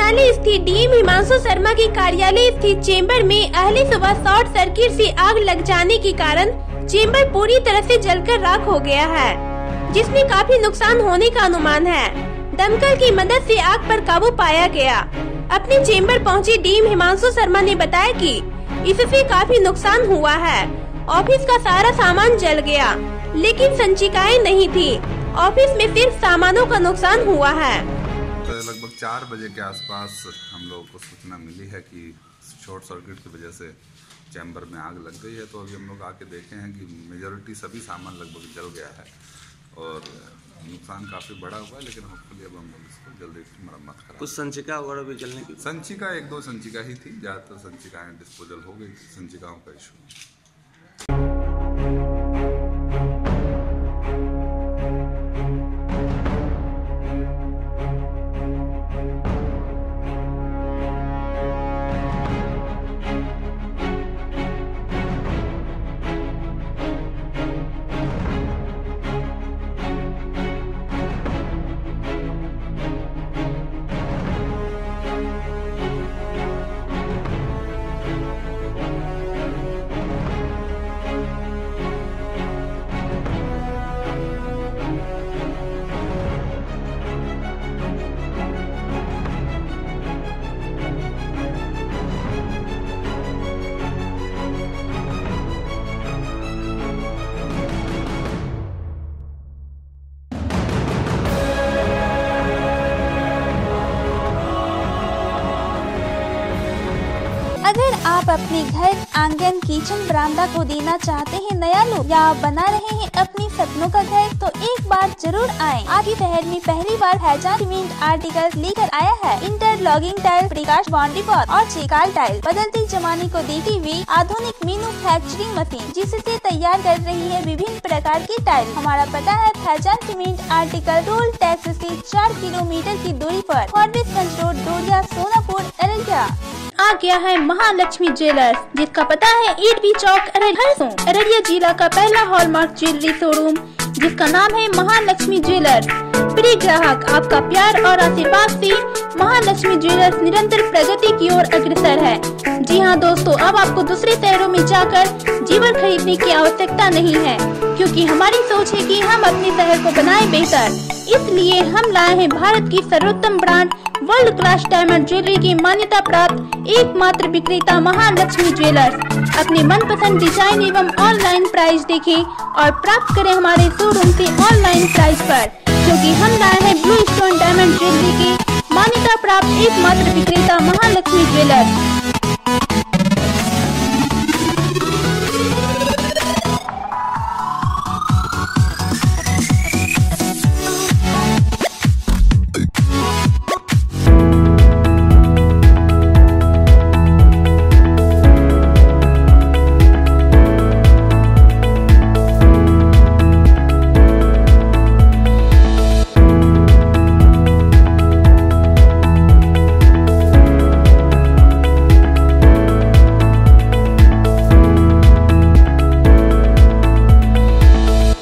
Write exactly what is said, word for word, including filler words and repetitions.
कार्यालय स्थित डीएम हिमांशु शर्मा के कार्यालय स्थित चेंबर में अहले सुबह शॉर्ट सर्किट से आग लग जाने के कारण चेंबर पूरी तरह से जलकर राख हो गया है, जिसमें काफी नुकसान होने का अनुमान है। दमकल की मदद से आग पर काबू पाया गया। अपने चेंबर पहुंचे डीएम हिमांशु शर्मा ने बताया कि इससे काफी नुकसान हुआ है। ऑफिस का सारा सामान जल गया, लेकिन संचिकाएं नहीं थी। ऑफिस में सिर्फ सामानों का नुकसान हुआ है। तो लगभग चार बजे के आसपास हम लोगों को सूचना मिली है कि शॉर्ट सर्किट की वजह से चैम्बर में आग लग गई है। तो अभी हम लोग आके देखे हैं कि मेजॉरिटी सभी सामान लगभग जल गया है और नुकसान काफ़ी बड़ा हुआ है, लेकिन होपफुली अब हम लोग इसको जल्दी मरम्मत करा। कुछ संचिका वगैरह भी जलने की? संचिका एक दो संचिका ही थी, ज़्यादातर संचिकाएँ डिस्पोजल हो गई। संचिकाओं का इशू अगर आप अपने घर, आंगन, किचन, बरामदा को देना चाहते हैं नया लुक या बना रहे हैं अपनी सपनों का घर, तो एक बार जरूर आएं। आज ही शहर में पहली बार फैजान सीमेंट आर्टिकल्स लेकर आया है। Interlocking tile, precast boundary wall और चिकाल टाइल बदलते जमाने को देखते हुए आधुनिक मैन्युफैक्चरिंग मशीन जिससे तैयार कर रही है विभिन्न प्रकार की टाइल। हमारा पता है Faizan cement article toll tax से चार किलोमीटर की दूरी पर फॉरबिसगंज रोड, डोरिया, सोनापुर, अररिया। आ गया है महालक्ष्मी ज्वेलर्स, जिसका पता है ईटवी चौक, अररिया। अररिया जिला का पहला हॉलमार्क ज्वेलरी शोरूम जिसका नाम है महालक्ष्मी ज्वेलर्स। प्रिय ग्राहक, आपका प्यार और आशीर्वाद से महालक्ष्मी ज्वेलर्स निरंतर प्रगति की ओर अग्रसर है। जी हाँ दोस्तों, अब आपको दूसरे शहरों में जाकर जेवर खरीदने की आवश्यकता नहीं है, क्योंकि हमारी सोच है कि हम अपने शहर को बनाएं बेहतर। इसलिए हम लाए हैं भारत की सर्वोत्तम brand world class diamond jewellery की मान्यता प्राप्त एकमात्र विक्रेता महालक्ष्मी ज्वेलर्स। अपने मनपसंद डिजाइन एवं ऑनलाइन प्राइस देखें और प्राप्त करें हमारे शोरूम से ऑनलाइन प्राइस पर, क्योंकि हम लाए हैं ब्लू स्टोन डायमंड ज्वेलरी की मान्यता प्राप्त एकमात्र विक्रेता महालक्ष्मी ज्वेलर्स।